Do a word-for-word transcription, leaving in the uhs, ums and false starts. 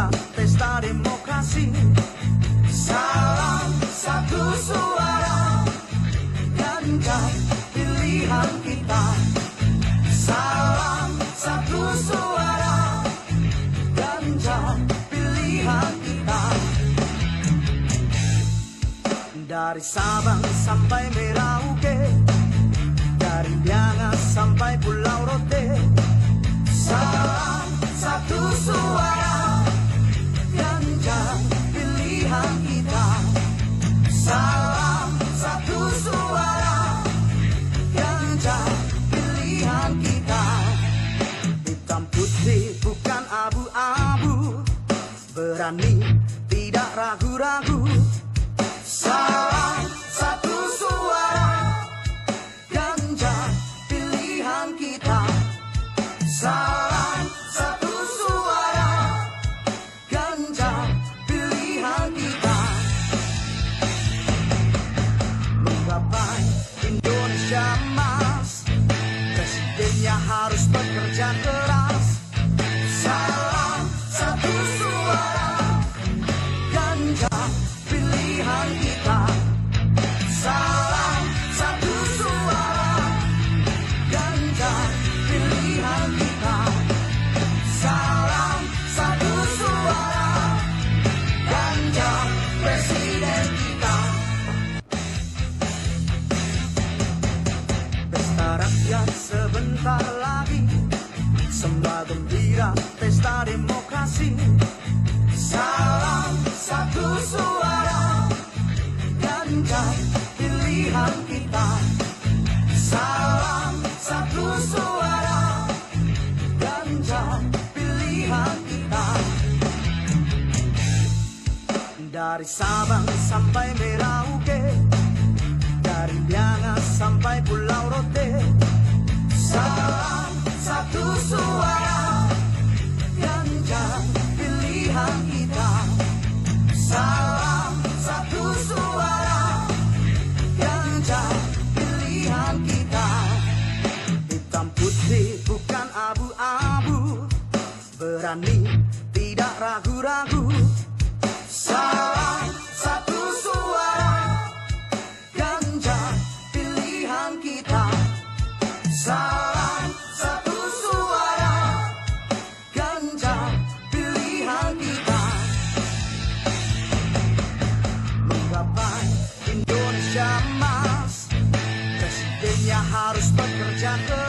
gembira pesta demokrasi. Salam satu suara, ganjar pilihan kita. Salam satu suara, ganjar pilihan kita. Dari Sabang sampai Merauke, dari Miangas sampai Pulau Rote. Salam satu suara, ganjar pilihan kita. Salam satu suara, ganjar pilihan kita. Hitam putih bukan abu-abu, berani tidak ragu-ragu. Salam satu suara, ganjar pilihan kita. Salam satu suara, ganjar pilihan kita. Menggapai Indonesia emas, presidennya harus bekerja keras. Salam satu suara, ganjar pilihan kita. Salam satu suara, ganjar pilihan kita. Salam satu suara, ganjar presiden kita. Pesta rakyat sebentar lagi, sembah gembira pesta demokrasi. Salam satu suara, ganjar pilihan kita. Salam satu suara, ganjar pilihan kita. Dari Sabang sampai Merauke, dari Miangas sampai Pulau Rote. Salam satu suara, ganjar pilihan kita. Salam satu suara, ganjar pilihan kita. Hitam putih bukan abu-abu, berani tidak ragu-ragu. Salam satu suara, ganjar pilihan kita. Salam satu suara, ganjar pilihan kita. Menggapai Indonesia emas, presidennya harus bekerja keras.